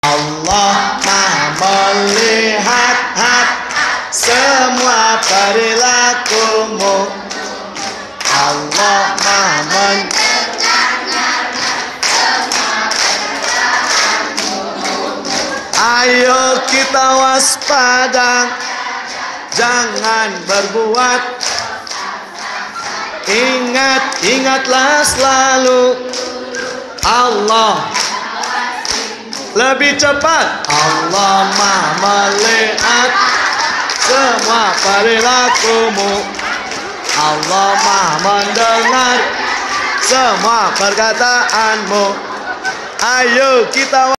Allah Maha melihat semua perilakumu. Allah Maha mendengar semua perilakumu. Ayo kita waspada, jangan berbuat. Ingatlah selalu Allah. Lebih cepat. Allah Maha melihat semua perilakumu. Allah Maha mendengar semua perkataanmu. Ayo kita